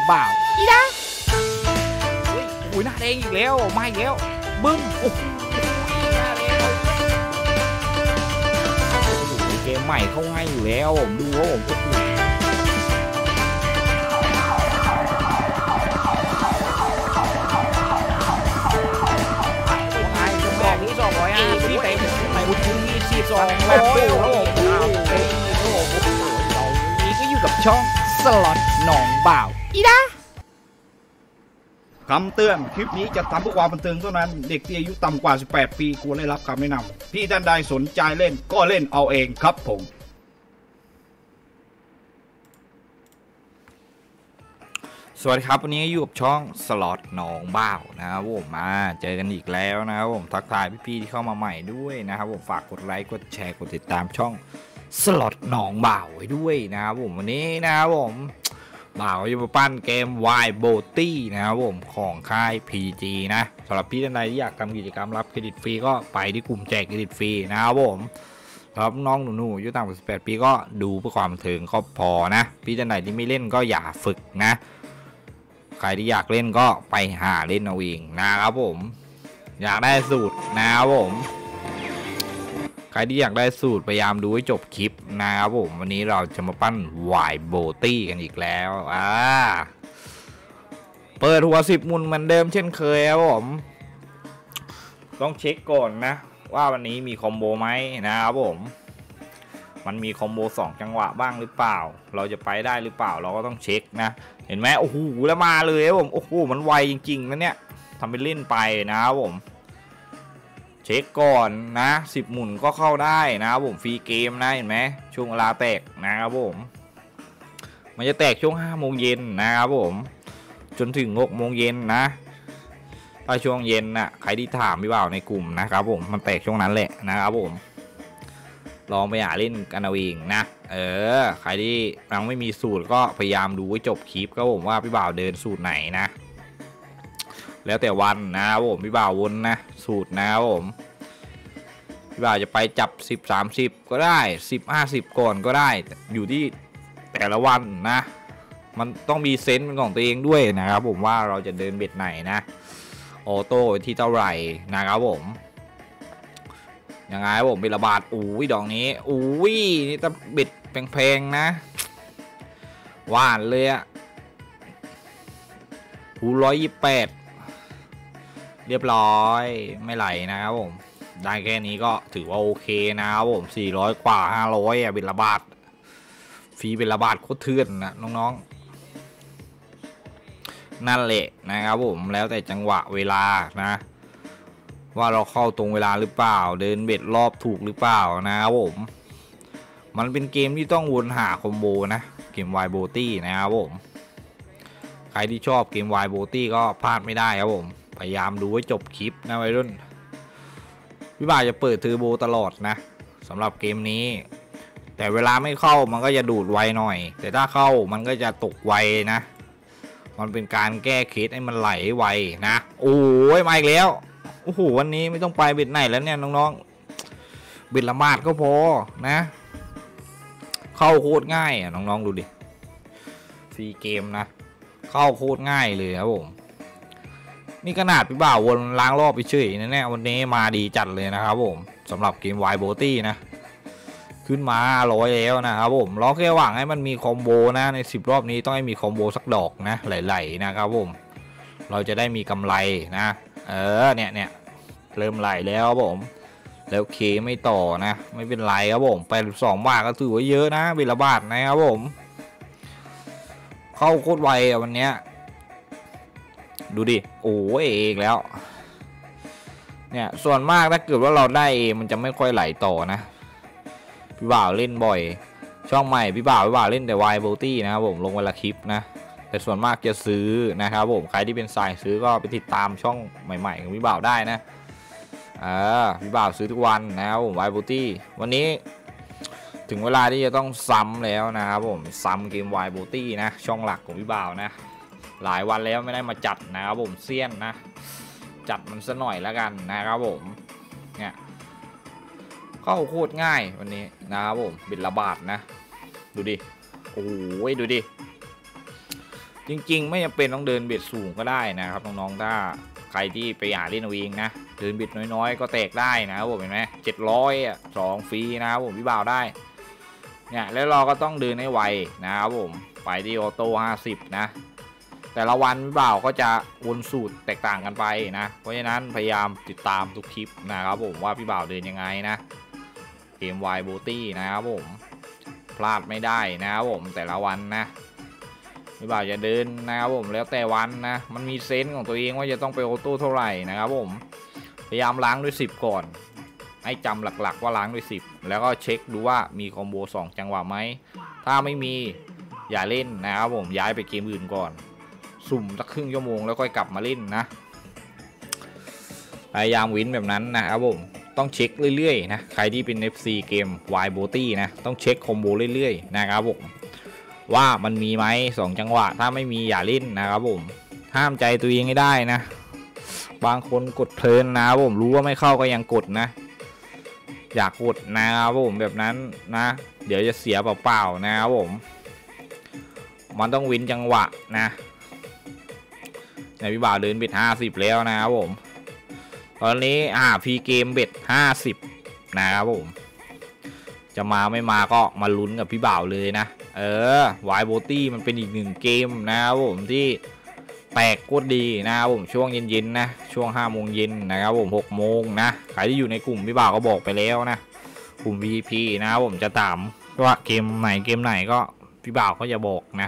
บ่าวอีนะโอ้ยหน้าแดงอีกแล้วมาอีกแล้วบึ้มโอ้โหหน้าแดงเกมใหม่เข้าง่ายอยู่แล้วผมดูว่าผมก็250เต็มในบุญพื้นที่200แล้วนี่ก็อยู่กับช่องสล็อตหนองบ่าวอีนะคำเตือนคลิปนี้จะทำเพื่อความบันเทิงเท่านั้นเด็กที่อายุต่ำกว่า18ปีควรได้รับคำแนะนำพี่ท่านใดสนใจเล่นก็เล่นเอาเองครับผมสวัสดีครับวันนี้อยู่กับช่องสล็อตหนองบ่าวนะครับผมมาเจอกันอีกแล้วนะครับผมทักทายพี่ๆที่เข้ามาใหม่ด้วยนะครับผมฝากกดไลค์กดแชร์กดติดตามช่องสล็อตหนองบ่าวไว้ด้วยนะครับผมวันนี้นะครับผมบ่าวจะมาปั้นเกม Wild Boaty นะครับผมของค่าย PG นะสำหรับพี่ท่านใดที่อยากทำกิจกรรมรับเครดิตฟรีก็ไปที่กลุ่มแจกเครดิตฟรีนะครับผมครับน้องหนูๆอายุต่ำกว่า18ปีก็ดูเพื่อความบันเทิงก็พอนะพี่ท่านใดที่ไม่เล่นก็อย่าฝึกนะใครที่อยากเล่นก็ไปหาเล่นเอาเองนะครับผมอยากได้สูตรนะครับผมใครที่อยากได้สูตรพยายามดูให้จบคลิปนะครับผมวันนี้เราจะมาปั้น Wild Boaty กันอีกแล้วเปิดหัว10มุนเหมือนเดิมเช่นเคยครับผมต้องเช็คก่อนนะว่าวันนี้มีคอมโบไหมนะครับผมมันมีคอมโบ2จังหวะบ้างหรือเปล่าเราจะไปได้หรือเปล่าเราก็ต้องเช็คนะเห็นไหมโอ้โหแล้วมาเลยครับผมโอ้โหมันไวจริงๆนะเนี่ยทำไปเล่นไปนะครับผมเช็คก่อนนะ10หมุนก็เข้าได้นะครับผมฟรีเกมนะเห็นไหมช่วงเวลาแตกนะครับผมมันจะแตกช่วง5 โมงเย็นนะครับผมจนถึง6 โมงเย็นนะถ้าช่วงเย็นน่ะใครที่ถามพี่บ่าวในกลุ่มนะครับผมมันแตกช่วงนั้นแหละนะครับผมลองไปหาเล่นกันเอาเองนะใครที่ยังไม่มีสูตรก็พยายามดูไว้จบคลิปก็ผมว่าพี่บ่าวเดินสูตรไหนนะแล้วแต่วันนะครับผมพี่บ่าววนนะสูตรนะครับผมพี่บ่าวจะไปจับ10-30ก็ได้10-50ก่อนก็ได้อยู่ที่แต่ละวันนะมันต้องมีเซนส์เป็นของตัวเองด้วยนะครับผมว่าเราจะเดินเบ็ดไหนนะออโต้ที่เท่าไหร่นะครับผมยังไงผมเบ็ดระบาดอุ้ยดอกนี้อุ้ยนี่ต้องเบ็ดแพงๆนะหวานเลยอะหู128เรียบร้อยไม่ไหลนะครับผมได้แค่นี้ก็ถือว่าโอเคนะครับผม400กว่า500อะเบ็ดระบาดฟรีเบ็ดระบาดโคตรเถื่อนนะน้องๆนั่นแหละนะครับผมแล้วแต่จังหวะเวลานะว่าเราเข้าตรงเวลาหรือเปล่าเดินเบ็ดรอบถูกหรือเปล่านะครับผมมันเป็นเกมที่ต้องวนหาคอมโบนะเกม Wild Boaty นะครับผมใครที่ชอบเกม Wild Boaty ก็พลาดไม่ได้ครับผมพยายามดูให้จบคลิปนะวัยรุ่นพี่บ่าวจะเปิดเทอร์โบตลอดนะสำหรับเกมนี้แต่เวลาไม่เข้ามันก็จะดูดไวหน่อยแต่ถ้าเข้ามันก็จะตกไวนะมันเป็นการแก้เคสให้มันไหลไวนะโอ้ยมาอีกแล้วโอ้โหวันนี้ไม่ต้องไปเบ็ดไหนแล้วเนี่ยน้องๆเบ็ดละมาดก็พอนะเข้าโคตรง่ายอ่ะน้องๆดูดิฟรีเกมนะเข้าโคตรง่ายเลยครับผมนี่ขนาดพี่บ่าววนล้างรอบไปเฉยนะเนี่ยวันนี้มาดีจัดเลยนะครับผมสำหรับเกม Wild Boaty นะขึ้นมา100แล้วนะครับผมรอแค่หวังให้มันมีคอมโบนะใน10รอบนี้ต้องให้มีคอมโบสักดอกนะไหลๆนะครับผมเราจะได้มีกำไรนะเนี่ยเริ่มไหลแล้วครับผมแล้วเคไม่ต่อนะไม่เป็นไรครับผม82 บาทก็ถือว่าเยอะนะเบ็ดละบาทนะครับผมเข้าโคตรไวอ่ะวันเนี้ยดูดิโอ้ยเองแล้วเนี่ยส่วนมากถ้าเกิดว่าเราได้เองมันจะไม่ค่อยไหลต่อนะพี่บ่าวเล่นบ่อยช่องใหม่พี่บ่าวเล่นแต่ Wild Boaty นะครับผมลงวันละคลิปนะแต่ส่วนมากจะซื้อนะครับผมใครที่เป็นสายซื้อก็ไปติดตามช่องใหม่ๆของพี่บ่าวได้นะพี่บ่าวซื้อทุกวันนะครับผม Wild Boaty วันนี้ถึงเวลาที่จะต้องซ้ำแล้วนะครับผมซ้ำเกม Wild Boaty นะช่องหลักของพี่บ่าวนะหลายวันแล้วไม่ได้มาจัดนะครับผมเซียนนะจัดมันซะหน่อยแล้วกันนะครับผมเนี่ยเข้าโคตรง่ายวันนี้นะครับผมเบ็ดละบาทนะดูดิโอ้ยดูดิจริงๆไม่จำเป็นต้องเดินเบ็ดสูงก็ได้นะครับน้องๆถ้าใครที่ไปหาเล่นเอาเองนะเดินเบ็ดน้อยๆก็แตกได้นะครับผมเห็นไหม700อ่ะ2ฟรีนะครับผมพี่บ่าวได้เนี่ยแล้วเราก็ต้องเดินให้ไวนะครับผมไปที่ออโต้50นะแต่ละวันพี่บ่าวก็จะวนสูตรแตกต่างกันไปนะเพราะฉะนั้นพยายามติดตามทุกคลิปนะครับผมว่าพี่บ่าวเดินยังไงนะเกมวายโบตี้นะครับผมพลาดไม่ได้นะครับผมแต่ละวันนะพี่บ่าวจะเดินนะครับผมแล้วแต่วันนะมันมีเซนส์ของตัวเองว่าจะต้องไปออโต้เท่าไหร่นะครับผมพยายามล้างด้วย10ก่อนให้จำหลักๆว่าล้างด้วย10แล้วก็เช็คดูว่ามีคอมโบ2จังหวะไหมถ้าไม่มีอย่าเล่นนะครับผมย้ายไปเกมอื่นก่อนสุ่มสักครึ่งชั่วโมงแล้วค่อยกลับมาเล่นนะพยายามวินแบบนั้นนะครับผมต้องเช็คเรื่อยๆนะใครที่เป็น FC เกม Y b o t y นะต้องเช็คคอมโบเรื่อยๆนะครับผมว่ามันมีไหม2จังหวะถ้าไม่มีอย่าเล่นนะครับผมห้ามใจตัวเองให้ได้นะบางคนกดเพลินนะครับผมรู้ว่าไม่เข้าก็ยังกดนะอยากกดนะครับผมแบบนั้นนะเดี๋ยวจะเสียเปล่าๆนะครับผมมันต้องวินจังหวะนะในพี่บ่าวเดินเบ็ด50แล้วนะครับผมตอนนี้ฟรีเกมเบ็ด50นะครับผมจะมาไม่มาก็มาลุ้นกับพี่บ่าวเลยนะวายโบตี้มันเป็นอีก1เกมนะครับผมที่แปลกโคตรดีนะครับผมช่วงเย็นๆนะช่วง5 โมงเย็นนะครับผม6 โมงนะใครที่อยู่ในกลุ่มพี่บ่าวก็บอกไปแล้วนะกลุ่ม VIP นะครับผมจะถามว่าเกมไหนก็พี่บ่าวเขาจะบอกนะ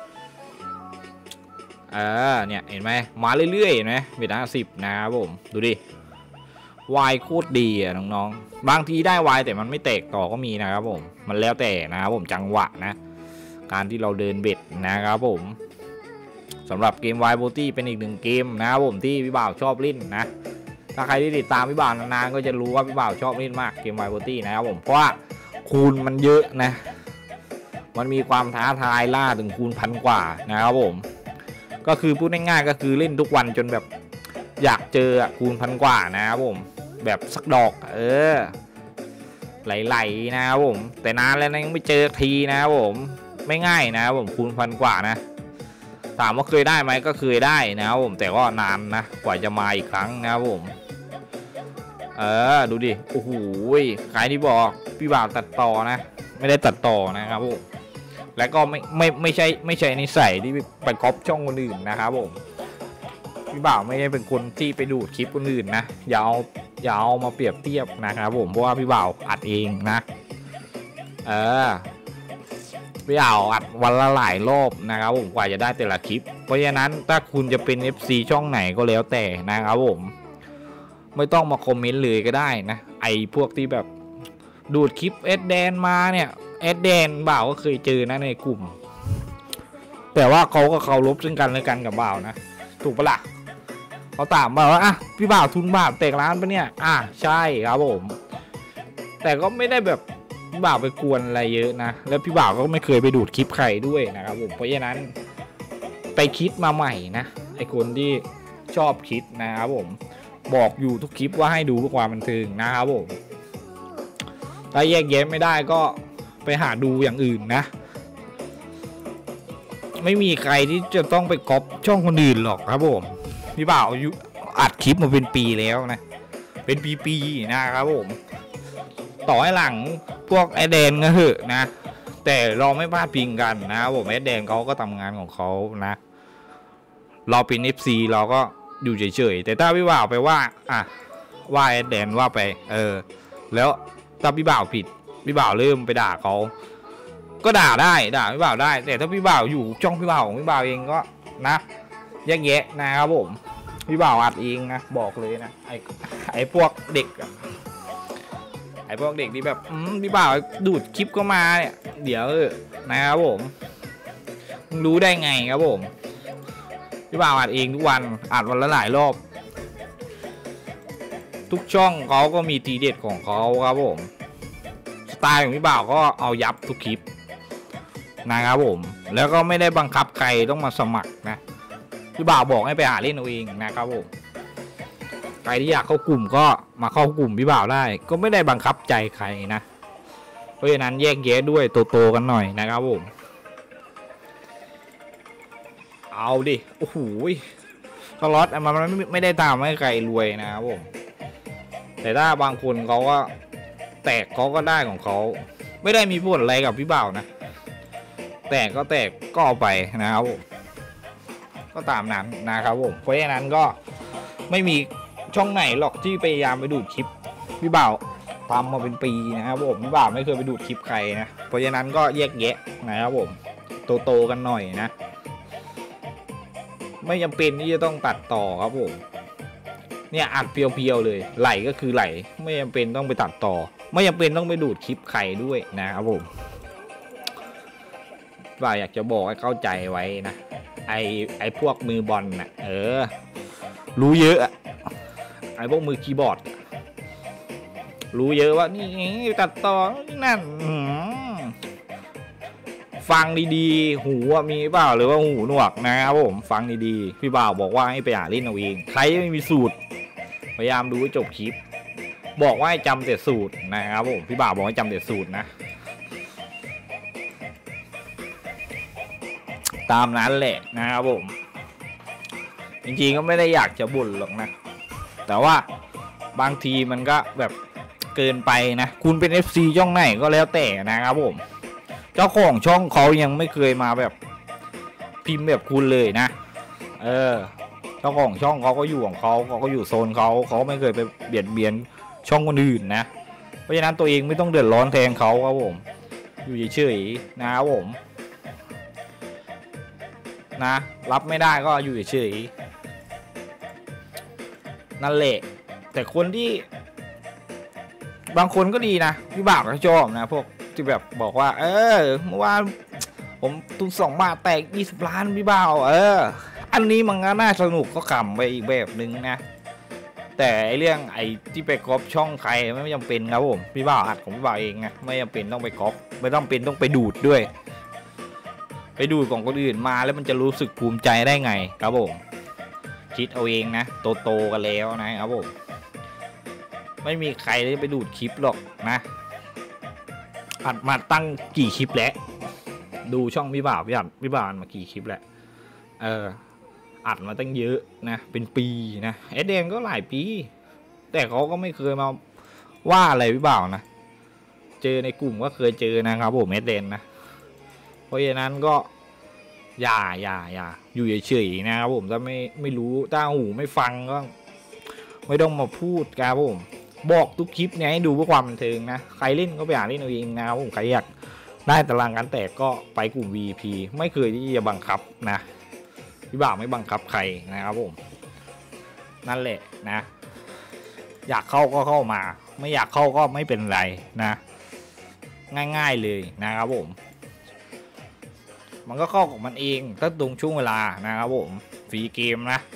เนี่ยเห็นไหมมาเรื่อยๆเห็นไหมเบ็ด50นะครับผมดูดิวายโคตรดีอ่ะน้องๆบางทีได้วายแต่มันไม่แตกต่อก็มีนะครับผมมันแล้วแต่นะครับผมจังหวะนะการที่เราเดินเบ็ดนะครับผมสำหรับเกมวายโบตี้เป็นอีก1เกมนะครับผมที่พี่บ่าวชอบเล่นนะถ้าใครที่ติดตามพี่บ่าวนานๆก็จะรู้ว่าพี่บ่าวชอบเล่นมากเกมวายโบตี้นะครับผมเพราะว่าคูณมันเยอะนะมันมีความท้าทายล่าถึงคูณ1,000 กว่านะครับผมก็คือพูดง่ายๆก็คือเล่นทุกวันจนแบบอยากเจอคูณ1,000 กว่านะครับผมแบบสักดอกไหลๆนะครับผมแต่นานแล้วนะยังไม่เจอทีนะครับผมไม่ง่ายนะครับผมคูณ1,000 กว่านะถามว่าเคยได้ไหมก็เคยได้นะครับผมแต่ก็นานนะกว่าจะมาอีกครั้งนะครับผมดูดิโอ้โหใครที่บอกพี่บ่าวตัดต่อนะไม่ได้ตัดต่อนะครับผมแล้วก็ไม่ใช่นิสัยที่ไปก๊อปช่องคนอื่นนะครับผมพี่บ่าวไม่ได้เป็นคนที่ไปดูดคลิปคนอื่นนะอย่าเอามาเปรียบเทียบนะครับผมเพราะว่าพี่บ่าวอัดเองนะพี่บ่าวอัดวันละหลายรอบนะครับผมกว่าจะได้แต่ละคลิปเพราะฉะนั้นถ้าคุณจะเป็น FC ช่องไหนก็แล้วแต่นะครับผมไม่ต้องมาคอมเมนต์เลยก็ได้นะไอพวกที่แบบดูดคลิปเอสแดนมาเนี่ยเอสแดนบ่าวก็เคยเจอนะในกลุ่มแต่ว่าเขาก็เคารพซึ่งกันและกันกับบ่าวนะถูกปะล่ะเขาถามบ่าวว่าพี่บ่าวทุนบาทแตกร้านปะเนี่ยใช่ครับผมแต่ก็ไม่ได้แบบพี่บ่าวไปกวนอะไรเยอะนะแล้วพี่บ่าวก็ไม่เคยไปดูดคลิปใครด้วยนะครับผมเพราะฉะนั้นไปคิดมาใหม่นะไอคนที่ชอบคิดนะครับผมบอกอยู่ทุกคลิปว่าให้ดูเพื่อความบันเทิงนะครับผมถ้าแยกแยะไม่ได้ก็ไปหาดูอย่างอื่นนะไม่มีใครที่จะต้องไปก๊อปช่องคนอื่นหรอกครับผมพี่บ่าวอัดคลิปมาเป็นปีแล้วนะเป็นปีๆนะครับผมต่อให้หลังพวกไอแดนก็เหอะนะแต่เราไม่พลาดพิงกันนะครับผมไอแดนเขาก็ทำงานของเขานะเราเป็น FC เราก็อยู่เฉยๆแต่ถ้าพี่บ่าวไปว่าไอแดนว่าไปแล้วถ้าพี่บ่าวผิดพี่บ่าวเริ่มไปด่าเขาก็ด่าพี่บ่าวได้แต่ถ้าพี่บ่าวอยู่ช่องพี่บ่าวของพี่บ่าวเองก็นะแยกแยะนะครับผมพี่บ่าวอัดเองนะบอกเลยนะไอพวกเด็กไอพวกเด็กที่แบบพี่บ่าวดูดคลิปก็มาเนี่ยเดี๋ยวนะครับผมรู้ได้ไงครับผมพี่บ่าวอัดเองทุกวันอัดวันละหลายรอบทุกช่องเขาก็มีทีเด็ดของเขาครับผมสไตล์ของพี่บ่าวก็เอายับทุกคลิปนะครับผมแล้วก็ไม่ได้บังคับใครต้องมาสมัครนะพี่บ่าวบอกให้ไปหาเล่นเอาเองนะครับผมใครที่อยากเข้ากลุ่มก็มาเข้ากลุ่มพี่บ่าวได้ก็ไม่ได้บังคับใจใครนะเพราะฉะนั้นแยกแยะด้วยโตๆกันหน่อยนะครับผมเอาดิโอ้โหสล็อตมันไม่ได้ตามให้ใครรวยนะครับผมแต่ถ้าบางคนเขาก็แตกเขาก็ได้ของเขาไม่ได้มีผลอะไรกับพี่บ่าวนะแตกก็แตกก็เอาไปนะครับผมก็ตามนั้นนะครับผมเพราะฉะนั้นก็ไม่มีช่องไหนหรอกที่พยายามไปดูดคลิปพี่บ่าวทำมาเป็นปีนะครับผมพี่บ่าวไม่เคยไปดูดคลิปใครนะเพราะฉะนั้นก็แยกแยะนะครับผมโตกันหน่อยนะไม่จำเป็นที่จะต้องตัดต่อครับผมเนี่ยอัดเพียวๆเลยไหลก็คือไหลไม่จำเป็นต้องไปตัดต่อไม่จำเป็นต้องไปดูดคลิปใครด้วยนะครับผมว่าอยากจะบอกให้เข้าใจไว้นะไอพวกมือบอลน่ะรู้เยอะไอพวกมือคีย์บอร์ดรู้เยอะว่านี่ตัดต่อนั่นฟังดีๆหูมีเปล่าหรือว่าหูหนวกนะครับผมฟังดีๆพี่บ่าวบอกว่าให้ไปหาเล่นเอาเองใครไม่มีสูตรพยายามดูให้จบคลิปบอกว่าให้จำแต่สูตรนะครับผมพี่บ่าวบอกให้จำแต่สูตรนะตามนั้นแหละนะครับผมจริงๆก็ไม่ได้อยากจะบ่นหรอกนะแต่ว่าบางทีมันก็แบบเกินไปนะคุณเป็น FC ช่องไหนก็แล้วแต่นะครับผมเจ้าของช่องเขายังไม่เคยมาแบบพิมพ์แบบคุณเลยนะเจ้าของช่องเขาก็อยู่ของเขาก็อยู่โซนเขาไม่เคยไปเบียดเบียนช่องคนอื่นนะเพราะฉะนั้นตัวเองไม่ต้องเดือดร้อนแทนเขาครับผมอยู่เฉยๆนะครับผมนะรับไม่ได้ก็อยู่เฉยๆนั่นแหละแต่คนที่บางคนก็ดีนะพี่บ่าวก็ชอบนะพวกที่แบบบอกว่าเมื่อวานผมทุน2 บาทแตก20 ล้านพี่บ่าวอันนี้มันก็น่าสนุกก็ขำไปอีกแบบนึงนะแต่เรื่องไอ้ที่ไปก๊อปช่องใครไม่จำเป็นครับผมพี่บ่าวอัดของพี่บ่าวเองนะไม่จำเป็นต้องไปก๊อปไม่ต้องเป็นต้องไปดูดด้วยไปดูของคนอื่นมาแล้วมันจะรู้สึกภูมิใจได้ไงครับผมคิดเอาเองนะโตกันแล้วนะครับผมไม่มีใครได้ไปดูดคลิปหรอกนะอัดมาตั้งกี่คลิปแล้วดูช่องพี่บ่าวมากี่คลิปแล้วอัดมาตั้งเยอะนะเป็นปีนะเอสเดนก็หลายปีแต่เขาก็ไม่เคยมาว่าอะไรพี่บ่าวนะเจอในกลุ่มก็เคยเจอนะครับผมเอสเดนนะเพราะฉะนั้นก็อย่าอยู่เฉยๆนะครับผมถ้าไม่รู้ถ้าหูไม่ฟังก็ไม่ต้องมาพูดครับผมบอกทุกคลิปเนี่ยให้ดูเพื่อความบันเทิงนะใครเล่นก็ไปหาเล่นเอาเองนะครับผมใครอยากได้ตารางการแตกก็ไปกลุ่ม VIP ไม่เคยที่จะบังคับนะพี่บ่าวไม่บังคับใครนะครับผมนั่นแหละนะอยากเข้าก็เข้ามาไม่อยากเข้าก็ไม่เป็นไรนะง่ายๆเลยนะครับผมมันก็เข้าของมันเองถ้าตรงช่วงเวลานะครับผมฟรีเกมนะ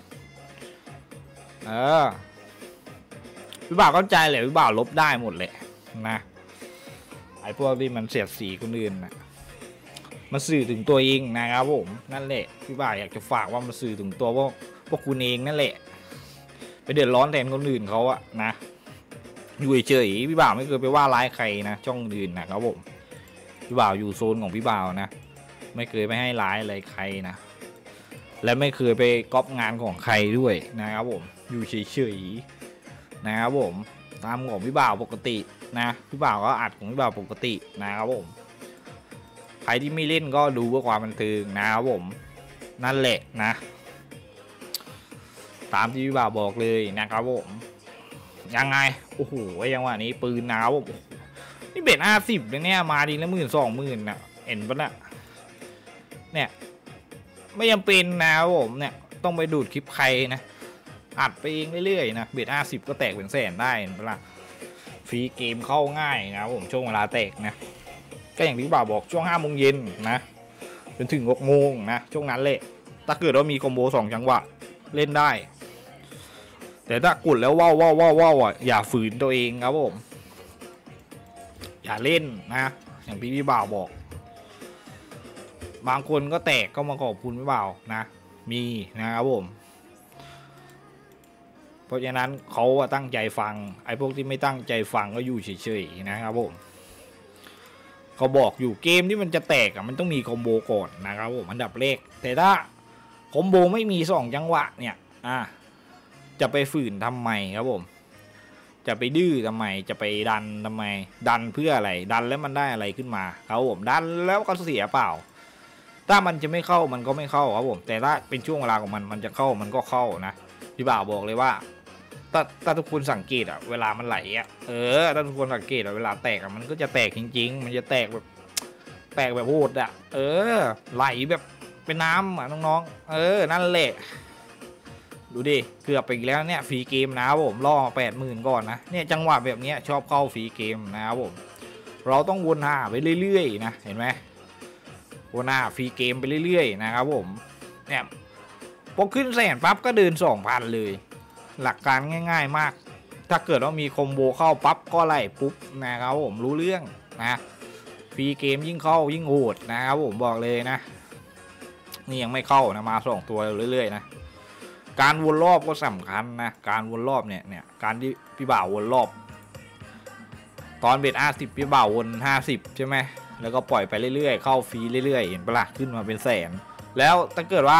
พี่บ่าวเข้าใจเลยพี่บ่าวลบได้หมดเลยนะไอ้พวกที่มันเสียดสีคนอื่นนะมันสื่อถึงตัวเองนะครับผมนั่นแหละพี่บ่าวอยากจะฝากว่ามันสื่อถึงตัวพวกคุณเองนั่นแหละไปเดือดร้อนแทนคนอื่นเขาอะนะอยู่เฉยๆพี่บ่าวไม่เคยไปว่าร้ายใครนะช่องอื่นนะครับผมพี่บ่าวอยู่โซนของพี่บ่าวนะไม่เคยไปให้ร้ายอะไรใครนะและไม่เคยไปก๊อปงานของใครด้วยนะครับผมอยู่เฉยๆนะครับผมตามของพี่บ่าวปกตินะพี่บ่าวก็อัดของพี่บ่าวปกตินะครับผมใครที่ไม่เล่นก็ดูเพื่อความบันเทิงนะครับผมนั่นแหละนะตามที่พี่บ่าวบอกเลยนะครับผมยังไงโอ้โหยังว่านี้ปืนหนาวนี่เบ็ด50เนี่ยมาดีละ10,000-20,000นะเห็นปะเนี่ยไม่จำเป็นนะครับผมเนี่ยต้องไปดูดคลิปใครนะอัดไปเองเรื่อยๆนะเบ็ด50ก็แตกเป็นแสนได้เห็นปะฟรีเกมเข้าง่ายนะครับผมช่วงเวลาแตกนะก็อย่างที่บ่าวบอกช่วง5 โมงเย็นนะจนถึง6 โมงนะช่วงนั้นแหละถ้าเกิดว่ามีคอมโบ2 จังหวะเล่นได้แต่ถ้ากดแล้วว้าวอย่าฝืนตัวเองครับผมอย่าเล่นนะอย่างพี่บ่าวบอกบางคนก็แตกก็มาขอบคุณพี่บ่าวนะมีนะครับผมเพราะฉะนั้นเขาตั้งใจฟังไอ้พวกที่ไม่ตั้งใจฟังก็อยู่เฉยๆนะครับผมเขาบอกอยู่เกมที่มันจะแตกมันต้องมีคอมโบก่อนนะครับผมอันดับแรกแต่ถ้าคอมโบไม่มี2 จังหวะเนี่ยจะไปฝืนทำไมครับผมจะไปดื้อทำไมจะไปดันทำไมดันเพื่ออะไรดันแล้วมันได้อะไรขึ้นมาครับผมดันแล้วก็เสียเปล่าถ้ามันจะไม่เข้ามันก็ไม่เข้าครับผมแต่ถ้าเป็นช่วงเวลาของมันจะเข้ามันก็เข้านะพี่บ่าวบอกเลยว่าถ้าทุกคนสังเกตเวลามันไหลถ้าทุกคนสังเกตเวลาแตกมันก็จะแตกจริงๆมันจะแตกแบบโหดไหลแบบเป็นน้ำน้องๆนั่นแหละดูดิเกือบไปอีกแล้วเนี่ยฟรีเกมนะครับผมล่อ80,000ก่อนนะเนี่ยจังหวะแบบนี้ชอบเข้าฟรีเกมนะครับผมเราต้องวนหาไปเรื่อยๆนะเห็นไหมวนหาฟรีเกมไปเรื่อยๆนะครับผมเนี่ยพอขึ้น100,000ปั๊บก็เดิน 2,000 เลยหลักการง่ายๆมากถ้าเกิดว่ามีคอมโบเข้าปั๊บก็ไล่ปุ๊บนะครับผมรู้เรื่องนะฟรีเกมยิ่งเข้ายิ่งโหดนะครับผมบอกเลยนะนี่ยังไม่เข้านะมา2 ตัวเรื่อยๆนะการวนรอบก็สำคัญนะการวนรอบเนี่ยการที่พี่บ่าววนรอบตอนเบ็ด50พี่บ่าววน50ใช่ไหมแล้วก็ปล่อยไปเรื่อยๆเข้าฟรีเรื่อยๆเห็นปะล่ะขึ้นมาเป็น100,000แล้วถ้าเกิดว่า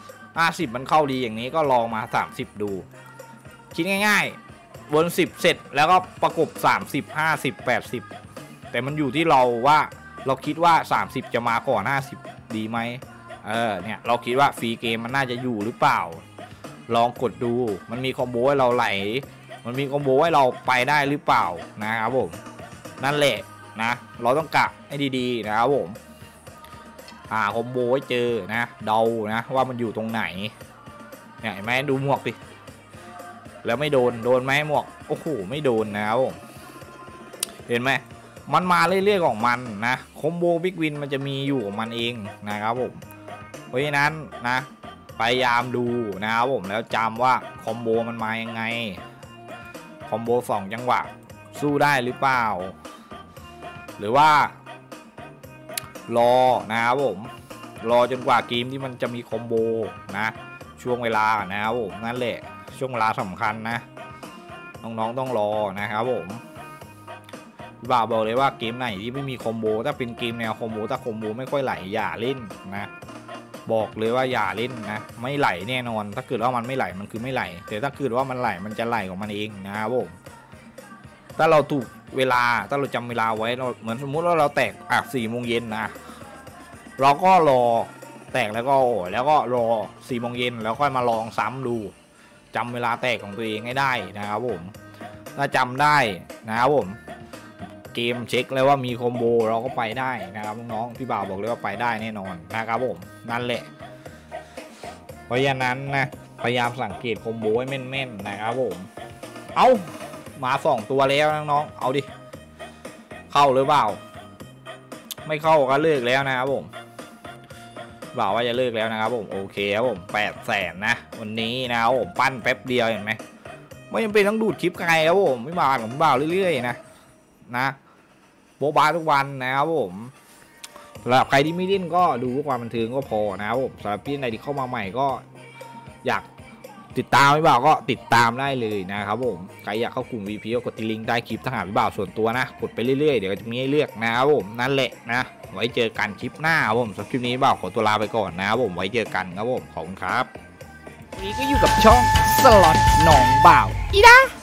50มันเข้าดีอย่างนี้ก็ลองมา30ดูคิดง่ายๆวน10เสร็จแล้วก็ประกบ30 50 80แต่มันอยู่ที่เราว่าเราคิดว่า30จะมาก่อน50ดีไหมเนี่ยเราคิดว่าฟรีเกมมันน่าจะอยู่หรือเปล่าลองกดดูมันมีคอมโบให้เราไหลมันมีคอมโบให้เราไปได้หรือเปล่านะครับผมนั่นแหละนะเราต้องกะให้ดีๆนะครับผมคอมโบให้เจอนะเดานะว่ามันอยู่ตรงไหนเนี่ยเห็นไหมดูหมวกดิแล้วไม่โดนไหมหมวกโอ้โหไม่โดนนะครับผมเห็นไหมมันมาเรื่อยๆของมันนะคอมโบบิ๊กวินมันจะมีอยู่ของมันเองนะครับผมเพราะฉะนั้นนะพยายามดูนะครับผมแล้วจำว่าคอมโบมันมายังไงคอมโบ2 จังหวะสู้ได้หรือเปล่าหรือว่ารอนะครับผมรอจนกว่าเกมที่มันจะมีคอมโบนะช่วงเวลานะครับผมนั่นแหละช่วงเวลาสำคัญนะน้องๆต้องรอนะครับผมบ่าวบอกเลยว่าเกมไหนที่ไม่มีคอมโบถ้าเป็นเกมแนวคอมโบถ้าคอมโบไม่ค่อยไหลอย่าเล่นนะบอกเลยว่าอย่าเล่นนะไม่ไหลแน่นอนถ้าเกิดว่ามันไม่ไหลมันคือไม่ไหลแต่ถ้าเกิดว่ามันไหลมันจะไหลของมันเองนะครับผมถ้าเราถูกเวลาถ้าเราจำเวลาไว้เราเหมือนสมมุติว่าเราแตก4 โมงเย็นนะเราก็รอแตกแล้วก็รอ4 โมงเย็นแล้วค่อยมาลองซ้ำดูจำเวลาแตกของตัวเองให้ได้นะครับผมถ้าจำได้นะครับผมเกมเช็คแล้วว่ามีคอมโบเราก็ไปได้นะครับน้องๆพี่บ่าวบอกเลยว่าไปได้แน่นอนนะครับผมนั่นแหละเพราะฉะนั้นนะพยายามสังเกตคอมโบให้แม่นๆนะครับผมเอามา2 ตัวแล้วน้องๆเอาดิเข้าหรือเปล่าไม่เข้าก็เลิกแล้วนะครับผมบ่าวว่าจะเลิกแล้วนะครับผมโอเคครับผม800,000นะวันนี้นะครับผมปั้นแป๊บเดียวเห็นไหมไม่จำเป็นต้องดูดคลิปใครครับผมไม่บ่าวผมบ่าวเรื่อยๆนะโบบาทุกวันนะครับผมสำหรับใครที่ไม่เล่นก็ดูเพื่อความบันเทิงก็พอนะครับผมสำหรับพี่ไหนที่เข้ามาใหม่ก็อยากติดตามพี่บ่าวก็ติดตามได้เลยนะครับผมใครอยากเข้ากลุ่ม VP ก็กดที่ลิงก์ใต้คลิปถ้าหาพี่บ่าวส่วนตัวนะกดไปเรื่อยๆเดี๋ยวจะมีให้เลือกนะครับผมนั่นแหละนะไว้เจอกันคลิปหน้าครับผมสำหรับคลิปนี้บ่าวขอตัวลาไปก่อนนะครับผมไว้เจอกันครับผมขอบคุณครับวันนี้ก็อยู่กับช่องสล็อตหนองบ่าวอีดา